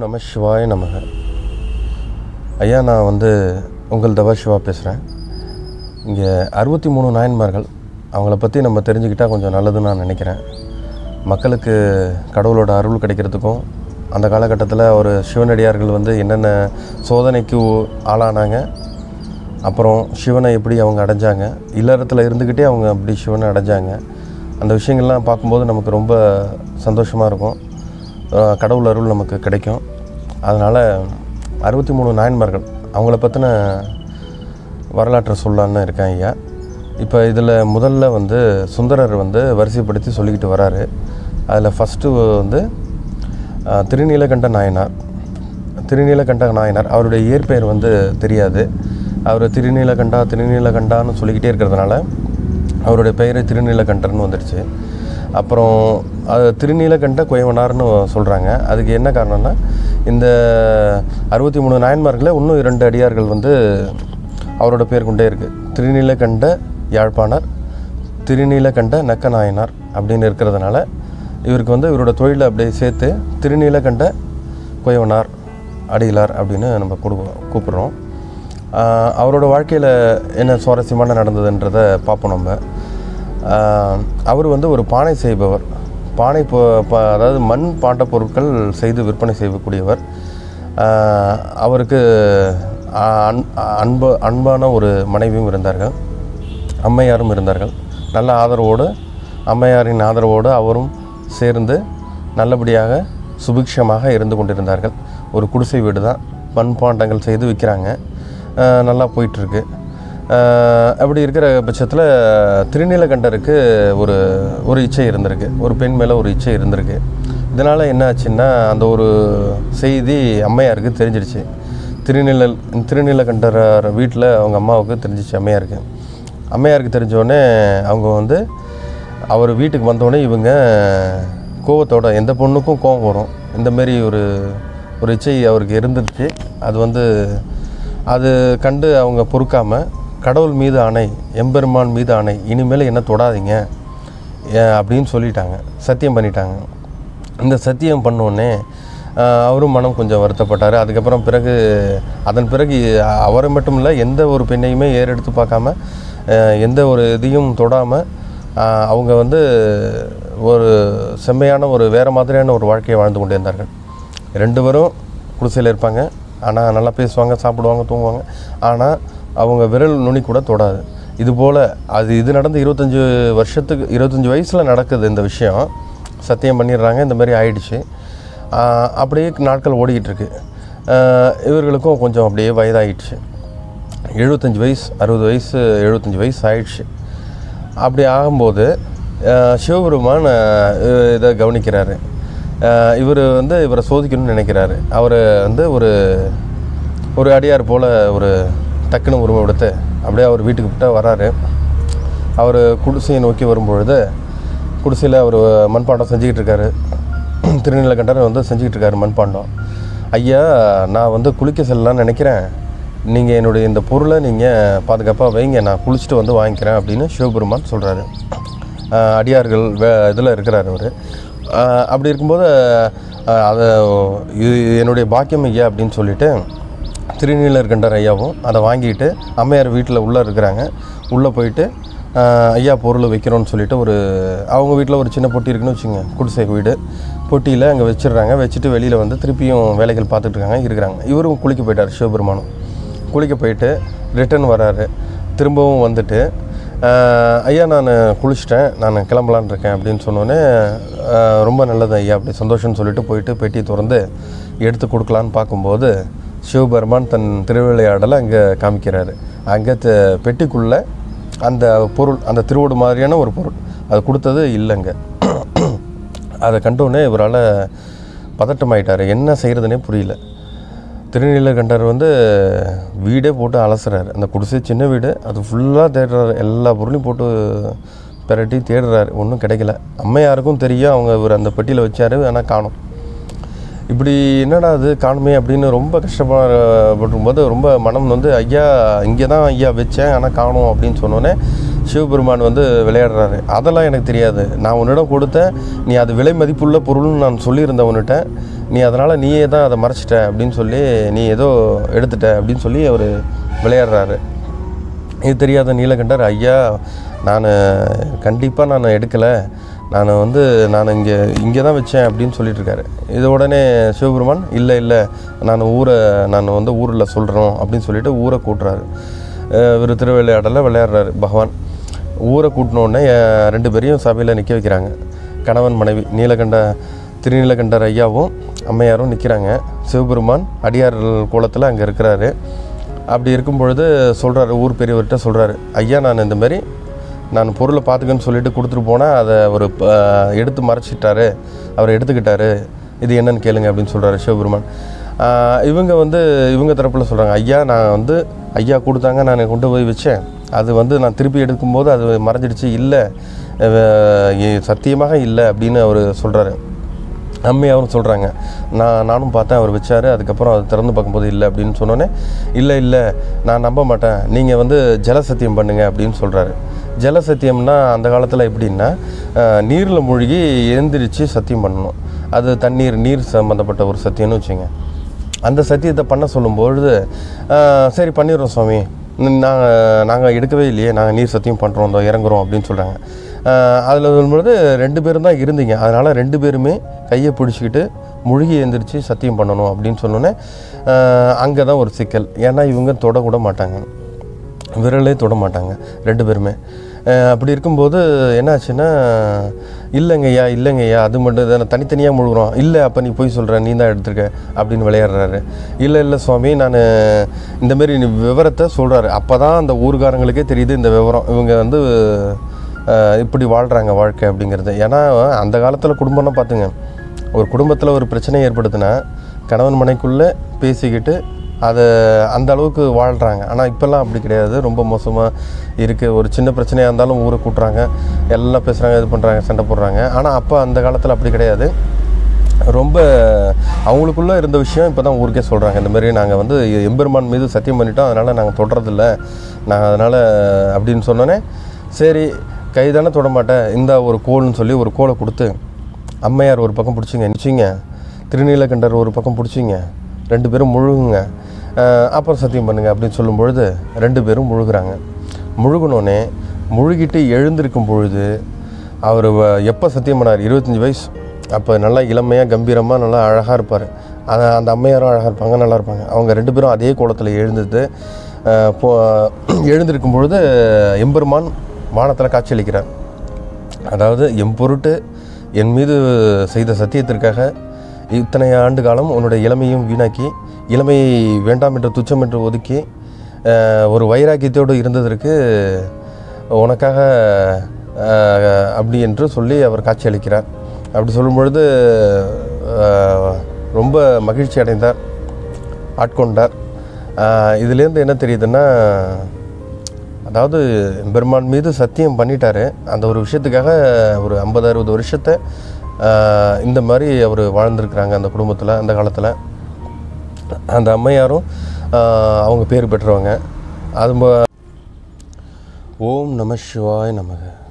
நம சிவாய நமக. ஐயா, நான் உங்கள் தவ சிவா பேசுகிறேன். இங்கே 63 நாயன்மார்கள், அவங்கள பற்றி நம்ம தெரிஞ்சுக்கிட்டால் கொஞ்சம் நல்லதுன்னு நான் நினைக்கிறேன். மக்களுக்கு கடவுளோட அருள் கிடைக்கிறதுக்கும், அந்த காலகட்டத்தில் ஒரு சிவனடியார்கள் என்னென்ன சோதனைக்கு ஆளானாங்க, அப்புறம் சிவனை எப்படி அவங்க அடைஞ்சாங்க, இல்லறத்தில் இருந்துக்கிட்டே அவங்க அப்படி சிவனை அடைஞ்சாங்க, அந்த விஷயங்கள்லாம் பார்க்கும்போது நமக்கு ரொம்ப சந்தோஷமாக இருக்கும். கடவுள் அருள் நமக்கு கிடைக்கும். அதனால் 63 நாயன்மார்கள், அவங்கள பற்றின வரலாற்றை சொல்லலான்னு இருக்கேன் ஐயா. இப்போ இதில் முதல்ல சுந்தரர் வரிசைப்படுத்தி சொல்லிக்கிட்டு வராரு. அதில் ஃபஸ்ட்டு திருநீலகண்ட நாயனார். திருநீலகண்ட நாயனார் அவருடைய இயற்பெயர் தெரியாது. அவர் திருநீலகண்டான்னு சொல்லிக்கிட்டே இருக்கிறதுனால அவருடைய பெயரை திருநீலகண்டர்னு வந்துடுச்சு. அப்புறம் அது திருநீலகண்ட குயவனார்னு சொல்கிறாங்க. அதுக்கு என்ன காரணம்னா, இந்த 63 நாயன்மார்களை இன்னும் 2 அடியார்கள் அவரோட பேர் கொண்டே இருக்குது. திருநீலகண்ட யாழ்ப்பாணர், திருநீலகண்ட நக்க நாயனார் அப்படின்னு இருக்கிறதுனால இவருக்கு இவரோட தொழிலை அப்படியே சேர்த்து திருநீலகண்ட குயவனார் அடிகளார் அப்படின்னு நம்ம கூப்பிட்றோம். அவரோட வாழ்க்கையில் என்ன சுவாரஸ்யமான நடந்ததுன்றதை பார்ப்போம். நம்ம அவர் ஒரு பானை செய்பவர். பானை அதாவது மண் பாண்ட பொருட்கள் செய்து விற்பனை செய்யக்கூடியவர். அவருக்கு அன்பான ஒரு மனைவியும் இருந்தார்கள், அம்மையாரும் இருந்தார்கள். நல்ல ஆதரவோடு, அம்மையாரின் ஆதரவோடு அவரும் சேர்ந்து நல்லபடியாக சுபிக்ஷமாக இருந்து கொண்டிருந்தார்கள். ஒரு குடிசை வீடு தான், மண்பாண்டங்கள் செய்து விற்கிறாங்க, நல்லா போயிட்டுருக்கு. அப்படி இருக்கிற பட்சத்தில் திருநீலகண்டருக்கு ஒரு இச்சை இருந்திருக்கு, ஒரு பெண் மேலே ஒரு இச்சை இருந்திருக்கு. இதனால் என்ன ஆச்சுன்னா, அந்த ஒரு செய்தி அம்மையாருக்கு தெரிஞ்சிடுச்சு. திருநீலகண்டர் வீட்டில் அவங்க அம்மாவுக்கு தெரிஞ்சிச்சு அம்மையாருக்கு தெரிஞ்சோடனே அவங்க அவர் வீட்டுக்கு வந்தோடனே இவங்க கோவத்தோட, எந்த பொண்ணுக்கும் கோவம் வரும், இந்தமாரி ஒரு இச்சை அவருக்கு இருந்துருச்சு. அது கண்டு அவங்க பொறுக்காமல், கடவுள் மீது ஆணை, எம்பெருமான் மீது ஆணை, இனிமேல் என்ன தொடாதீங்க அப்படின்னு சொல்லிட்டாங்க, சத்தியம் பண்ணிட்டாங்க. இந்த சத்தியம் பண்ணோடனே அவரும் மனம் கொஞ்சம் வருத்தப்பட்டார். அதுக்கப்புறம் அதன் பிறகு அவரை மட்டும் இல்லை, எந்த ஒரு பெண்ணையுமே ஏறெடுத்து பார்க்காம, எந்த ஒரு இதையும் தொடாமல் அவங்க ஒரு செம்மையான ஒரு வேறு மாதிரியான ஒரு வாழ்க்கையை வாழ்ந்து கொண்டே இருந்தார்கள். 2 பேரும் குடிசையில் இருப்பாங்க, ஆனால் நல்லா பேசுவாங்க, சாப்பிடுவாங்க, தூங்குவாங்க. ஆனால் அவங்க விரல் நுனி கூட தொடாது. இதுபோல் இது நடந்து 25 வயசில் நடக்குது இந்த விஷயம். சத்தியம் பண்ணிடுறாங்க, இந்த மாதிரி ஆயிடுச்சு. அப்படியே நாட்கள் ஓடிக்கிட்டு இருக்கு. இவர்களுக்கும் கொஞ்சம் அப்படியே வயதாகிடுச்சு. 75 வயசு, 60 வயசு, 75 வயசு ஆயிடுச்சு. அப்படி ஆகும்போது சிவபெருமான் இதை கவனிக்கிறாரு. இவர் இவரை சோதிக்கணும்னு நினைக்கிறாரு. அவர் ஒரு அடியார் போல் ஒரு டக்குன்னு உருவம் எடுத்து அப்படியே அவர் வீட்டுக்கு விட்டு வராரு. அவர் குடிசையை நோக்கி வரும்பொழுது, குடிசையில் அவர் மண்பாண்டம் செஞ்சுக்கிட்டு இருக்காரு. திருநீலகண்டர் செஞ்சுக்கிட்டு இருக்காரு மண்பாண்டம். ஐயா, நான் குளிக்க செல்லலான்னு நினைக்கிறேன், நீங்கள் என்னுடைய இந்த பொருளை நீங்கள் பாதுகாப்பாக வைங்க, நான் குளிச்சுட்டு வாங்கிக்கிறேன் அப்படின்னு சிவபெருமான் சொல்கிறாரு. அடியார்கள் இதில் இருக்கிறார் அவர். அப்படி இருக்கும்போது இது என்னுடைய பாக்கியம் ஐயா அப்படின்னு சொல்லிட்டு திருநீலகண்டர் ஐயாவும் அதை வாங்கிட்டு அம்மையார் வீட்டில் உள்ளே இருக்கிறாங்க. உள்ளே போயிட்டு ஐயா பொருள் வைக்கிறோன்னு சொல்லிட்டு அவங்க வீட்டில் ஒரு சின்ன பொட்டி இருக்குன்னு வச்சுங்க, குடிசை வீடு. பொட்டியில் அங்கே வச்சிடுறாங்க. வச்சுட்டு வெளியில் திருப்பியும் வேலைகள் பார்த்துட்டு இருக்கிறாங்க. இவரும் குளிக்க போயிட்டார். சிவபெருமானும் குளிக்க போயிட்டு ரிட்டன் வராரு. திரும்பவும் வந்துட்டு, ஐயா நான் குளிச்சிட்டேன், நான் கிளம்பலான் இருக்கேன் அப்படின்னு சொன்னோன்னே, ரொம்ப நல்லது ஐயா அப்படி சந்தோஷம்னு சொல்லிட்டு போயிட்டு பெட்டியை திறந்து எடுத்து கொடுக்கலான்னு பார்க்கும்போது சிவபெருமான் தன் திருவிளையாடலை அங்கே காமிக்கிறாரு. அங்கே பெட்டிக்குள்ளே அந்த பொருள், அந்த திருவோடு மாதிரியான ஒரு பொருள், அது கொடுத்தது இல்லைங்க. அதை கண்டோடனே இவரால் பதட்டமாயிட்டார். என்ன செய்கிறதுனே புரியல. திருநீலகண்டர் வீடே போட்டு அலசுறாரு. அந்த குடிசை சின்ன வீடு, அது ஃபுல்லாக தேடுறாரு. எல்லா பொருளையும் போட்டு பெரட்டி தேடுறாரு, ஒன்றும் கிடைக்கல. அம்மையாருக்கும் தெரியும் அவங்க இவர் அந்த பெட்டியில் வச்சார், ஆனால் காணும். இப்படி என்னடா அது காணுமே அப்படின்னு ரொம்ப கஷ்டப்பட்டும்போது ரொம்ப மனம் ஐயா இங்கே தான் ஐயா வச்சேன், ஆனால் காணும் அப்படின்னு சொன்னோன்னே சிவபெருமான் விளையாடுறாரு. அதெல்லாம் எனக்கு தெரியாது, நான் உன்னிடம் கொடுத்தேன், நீ அது விலை மதிப்புள்ள பொருள்னு நான் சொல்லியிருந்தேன் உன்னிட்ட, நீ அதனால் நீயே தான் அதை மறைச்சிட்ட அப்படின்னு சொல்லி நீ ஏதோ எடுத்துட்ட அப்படின்னு சொல்லி அவர் விளையாடுறாரு. இது தெரியாத நீலகண்டர், ஐயா நான் கண்டிப்பாக நான் எடுக்கலை, நான் இங்கே தான் வச்சேன் அப்படின்னு சொல்லிட்டுருக்காரு. இது உடனே சிவபெருமான் இல்லை நான் ஊரில் சொல்கிறோம் அப்படின்னு சொல்லிட்டு ஊரை கூட்டுறாரு. இவர் திருவிளையாடலில் விளையாடுறாரு பகவான். ஊரை கூட்டினோடனே 2 பேரையும் சபையில் நிற்க வைக்கிறாங்க. கணவன் மனைவி திருநீலகண்டர் ஐயாவும் அம்மையாரும் நிற்கிறாங்க. சிவபெருமான் அடியார் கோலத்தில் அங்கே இருக்கிறாரு. அப்படி இருக்கும் பொழுது சொல்கிறாரு, ஊர் பெரியவர்கிட்ட சொல்கிறாரு, ஐயா நான் பொருளை பார்த்துக்கன்னு சொல்லிட்டு கொடுத்துட்டு போனால் அதை அவர் எடுத்து மறைச்சிட்டாரு, அவர் எடுத்துக்கிட்டாரு, இது என்னன்னு கேளுங்க அப்படின்னு சொல்கிறாரு சிவபெருமான். இவங்க தரப்பில் சொல்கிறாங்க, ஐயா நான் ஐயா கொடுத்தாங்க, நான் கொண்டு போய் வச்சேன், அது நான் திருப்பி எடுக்கும்போது அது மறைஞ்சிடுச்சு, இல்லை சத்தியமாக இல்லை அப்படின்னு அவர் சொல்கிறாரு. அம்மையாரும் சொல்கிறாங்க, நானும் பார்த்தேன், அவர் வச்சார், அதுக்கப்புறம் அது திறந்து பார்க்கும்போது இல்லை அப்படின்னு சொன்னோன்னே, இல்லை நான் நம்ப மாட்டேன், நீங்கள் ஜலசத்தியம் பண்ணுங்க அப்படின்னு சொல்கிறாரு. ஜலசத்தியம்னா அந்த காலத்தில் எப்படின்னா நீரில் மூழ்கி எழுந்திரிச்சு சத்தியம் பண்ணணும். அது நீர் சம்மந்தப்பட்ட ஒரு சத்தியம்னு வச்சுங்க. அந்த சத்தியத்தை பண்ண சொல்லும்பொழுது சரி பண்ணிடுறோம் சுவாமி, நாங்கள் எடுக்கவே இல்லையே, நாங்கள் நீர் சத்தியம் பண்ணுறோம், இறங்குறோம் அப்படின்னு சொல்கிறாங்க. அதில் வரும்பொழுது 2 பேரும் தான் இருந்தீங்க, அதனால் 2 பேருமே கையை பிடிச்சிக்கிட்டு முழுகி எழுந்திரிச்சு சத்தியம் பண்ணணும் அப்படின்னு சொன்னோன்னே அங்கே தான் ஒரு சிக்கல். ஏன்னா இவங்க தொடக்கூட மாட்டாங்க, விரலே தொட மாட்டாங்க 2 பேருமே. அப்படி இருக்கும்போது என்னாச்சுன்னா, இல்லைங்கய்யா அது மட்டும் தான் தனித்தனியாக முழுகிறோம், இல்லை அப்போ நீ போய் சொல்கிற, நீ தான் எடுத்துருக்க அப்படின்னு விளையாடுறாரு. இல்லை சுவாமி, நான் இந்தமாரி விவரத்தை சொல்கிறாரு. அப்போ தான் அந்த ஊர்காரங்களுக்கே தெரியுது இந்த விவரம், இவங்க இப்படி வாழ்கிறாங்க வாழ்க்கை அப்படிங்கிறது. ஏன்னா அந்த காலத்தில் குடும்பம்னா பார்த்துங்க, ஒரு குடும்பத்தில் ஒரு பிரச்சனை ஏற்படுத்தினா கணவன் மனைக்குள்ளே பேசிக்கிட்டு அதை அந்த அளவுக்கு வாழ்கிறாங்க. ஆனால் இப்போல்லாம் அப்படி கிடையாது, ரொம்ப மோசமாக இருக்குது. ஒரு சின்ன பிரச்சனையாக இருந்தாலும் ஊரை கூட்டுறாங்க, எல்லாம் பேசுகிறாங்க, இது பண்ணுறாங்க, சண்டை போடுறாங்க. ஆனால் அப்போ அந்த காலத்தில் அப்படி கிடையாது. ரொம்ப அவங்களுக்குள்ளே இருந்த விஷயம் இப்போ தான் ஊருக்கே சொல்கிறாங்க. இந்தமாரி நாங்கள் எம்பெருமான் மீது சத்தியம் பண்ணிட்டோம், அதனால் நாங்கள் தொடுறதில்ல, நாங்கள் அதனால் அப்படின்னு சொன்னோன்னே, சரி கைதானே தொட மாட்டேன், இந்த ஒரு கோல்னு சொல்லி ஒரு கோலை கொடுத்து, அம்மையார் ஒரு பக்கம் பிடிச்சிங்க நினச்சிங்க, திருநீலகண்டர் ஒரு பக்கம் பிடிச்சிங்க, 2 பேரும் முழுகுங்க, அப்புறம் சத்தியம் பண்ணுங்க அப்படின்னு சொல்லும் பொழுது 2 பேரும் முழுகிறாங்க. முழுகினோடனே முழுகிட்டு எழுந்திருக்கும் பொழுது அவர் எப்போ சத்தியம் பண்ணார், 25 வயசு, அப்போ நல்லா இளமையாக கம்பீரமாக நல்லா அழகாக இருப்பார். அந்த அம்மையாரும் அழகாக இருப்பாங்க, நல்லா இருப்பாங்க. அவங்க 2 பேரும் அதே கோலத்தில் எழுந்திருக்கும் பொழுது எம்பெருமான் வானத்தில் காட்சியளிக்கிறார். அதாவது எம்பொருட்டு என் மீது செய்த சத்தியத்திற்காக இத்தனை ஆண்டு காலம் உன்னுடைய இளமையும் வீணாக்கி, இளமையை வேண்டாம் என்று துச்சம் என்று ஒதுக்கி ஒரு வைராக்கியத்தோடு இருந்ததற்கு உனக்காக அப்படி என்று சொல்லி அவர் காட்சியளிக்கிறார். அப்படி சொல்லும் பொழுது ரொம்ப மகிழ்ச்சி அடைந்தார், ஆட்கொண்டார். இதுலேருந்து என்ன தெரியுதுன்னா, அதாவது பெருமான் மீது சத்தியம் பண்ணிட்டாரு, அந்த ஒரு விஷயத்துக்காக ஒரு 50-60 வருஷத்தை இந்த மாதிரி அவர் வாழ்ந்துருக்குறாங்க அந்த குடும்பத்தில். அந்த காலத்தில் அந்த அம்மையாரும் அவங்க பேர் பெற்றவங்க. அது ஓம் நம சிவாய நமக.